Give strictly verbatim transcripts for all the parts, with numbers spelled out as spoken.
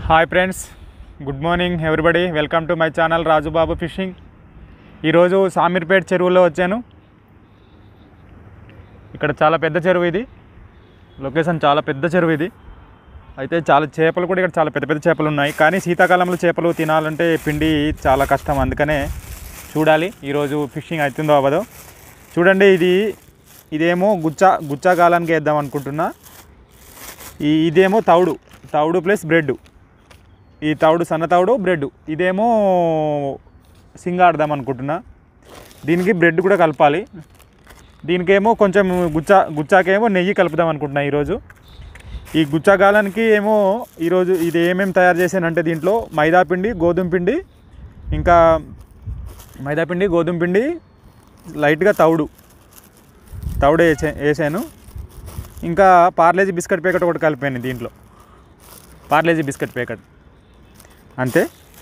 Hi friends, good morning everybody. Welcome to my channel Raju Babu fishing. ఈరోజు సామీర్పేట్ చెరువులో వచ్చాను. ఇక్కడ చాలా పెద్ద చెరువు, ఇది లొకేషన్ చాలా పెద్ద చెరువు ఇది. అయితే చాలా చేపలు కూడా ఇక్కడ చాలా పెద్ద పెద్ద చేపలు ఉన్నాయి. కానీ శీతాకాలంలో చేపలు తినాలంటే పిండి చాలా కష్టం, అందుకనే చూడాలి ఈరోజు ఫిషింగ్ అవుతుందో అవ్వదో. చూడండి, ఇది ఇదేమో గుచ్చా గుచ్చా గాలానికి వేద్దాం అనుకుంటున్నా. ఈ ఇదేమో తౌడు తౌడు ప్లస్ బ్రెడ్. ఈ తౌడు సన్న తౌడు బ్రెడ్, ఇదేమో సింగాడదాం అనుకుంటున్నా. దీనికి బ్రెడ్ కూడా కలపాలి. దీనికేమో కొంచెం గుచ్చా గుచ్చాకేమో నెయ్యి కలుపుదాం అనుకుంటున్నా ఈరోజు. ఈ గుచ్చాగాలానికి ఏమో ఈరోజు ఇది ఏమేమి తయారు చేశానంటే దీంట్లో మైదాపిండి, గోధుమ పిండి, ఇంకా మైదాపిండి గోధుమ పిండి, లైట్గా తౌడు తౌడు వేసా వేసాను ఇంకా పార్లేజీ బిస్కెట్ ప్యాకెట్ ఒకటి కలిపాను దీంట్లో, పార్లేజీ బిస్కెట్ ప్యాకెట్ అంతే.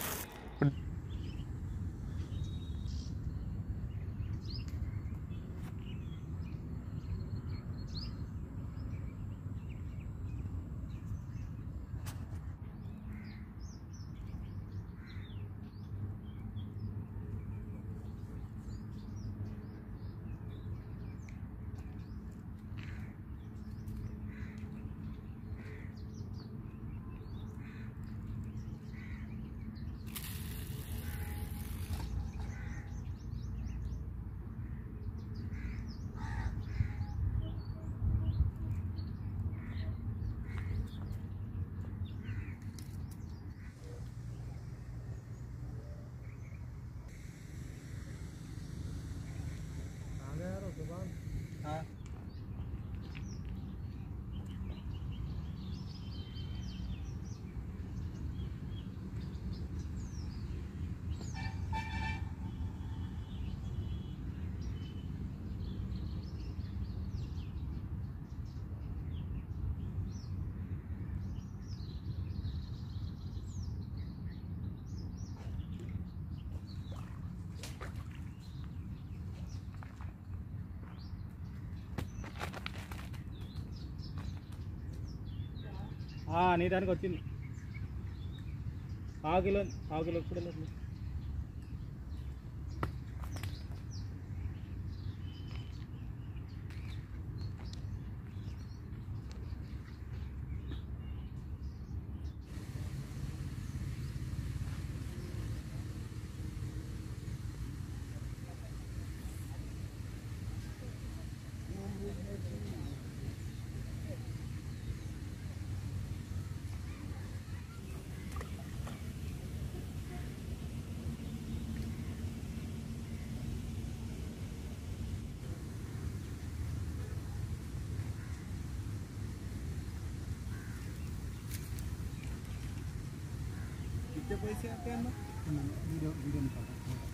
నీ దానికి వచ్చింది పావు కిలో పావు కిలో కూడా లేదు. पैसे आते हैं ना वीडियो वीडियो निकालना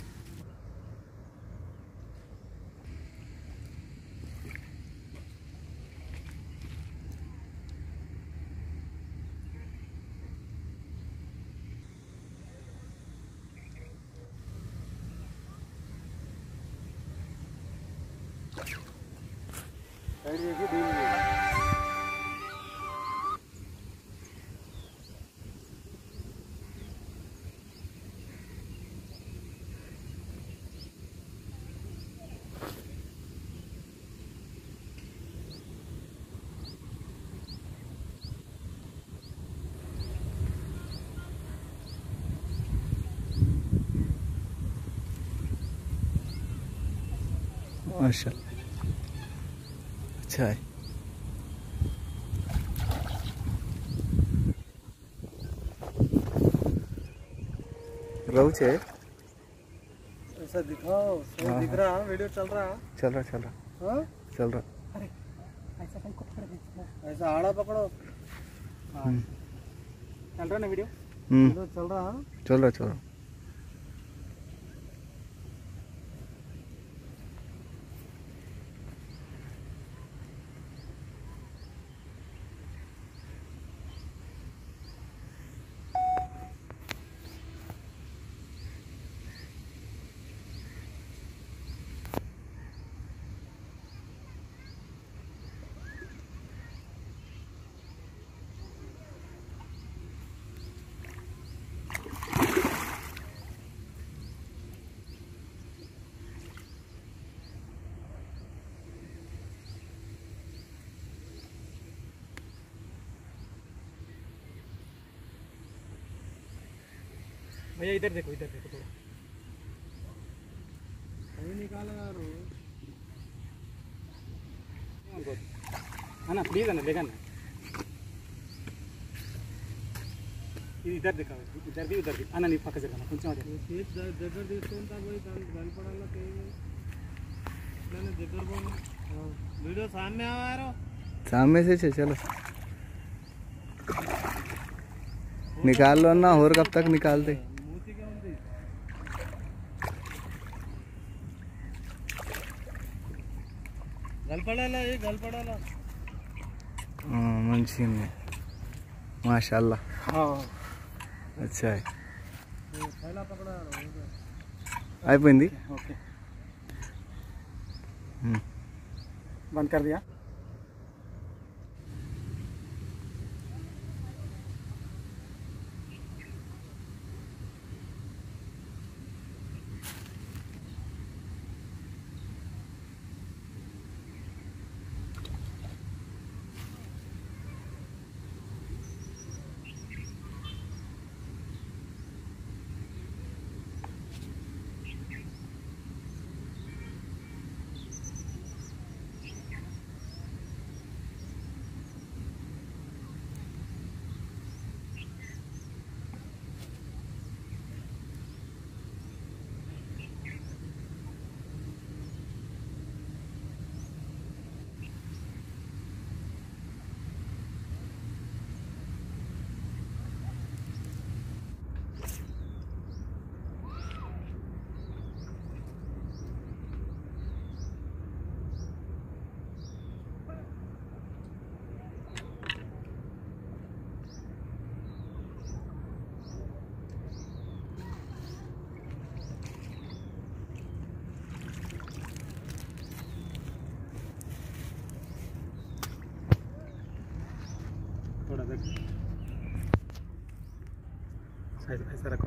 साइड देखिए डील माशाल्लाह अच्छा है. रोहू है ऐसा दिखाओ, सही दिख रहा है. वीडियो चल रहा है चल रहा चल रहा हाँ चल रहा. अरे ऐसा पकड़ ऐसा आड़ा पकड़ो. चल रहा ना वीडियो. वीडियो चल रहा है चल रहा चल रहा. भैया इधर देखो इधर देखो थोड़ा कहीं निकाला यार है ना प्लीज ना लेगा ना इधर देखा इधर भी उधर भी అన్న నీ పక్క జరగనా కొంచెం అదే షేప్ దగ్గర తీసుకుంటా పోయి దాని కనపడాలా నేను దగ్గర పోను वीडियो सामने आ रहा सामने से चलो निकाल लो ना और कब तक निकालते गलपड़ाला ये गलपड़ाला हां मंची में माशाल्लाह हां अच्छा है पहला पकड़ा అయిపోయింది ओके बंद कर दिया थोड़ा देख साइज ऐसा रखो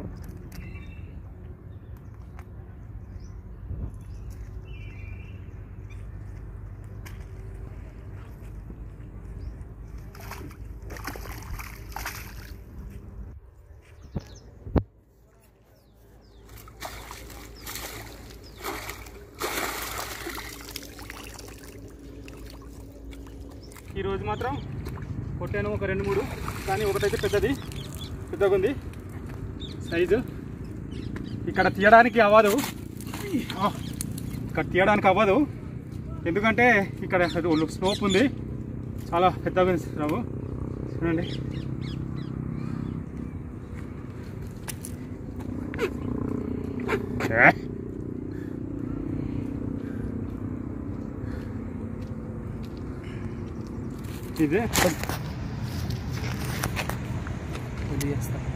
ఈ రోజు మాత్రం కొట్టాను ఒక రెండు మూడు కానీ ఒకటైతే పెద్దది పెద్దగా ఉంది సైజు ఇక్కడ తీయడానికి అవ్వదు ఇక్కడ తీయడానికి అవ్వదు ఎందుకంటే ఇక్కడ స్లోప్ ఉంది చాలా పెద్దగా ఉంది రావు చూడండి ఇదే చేస్తా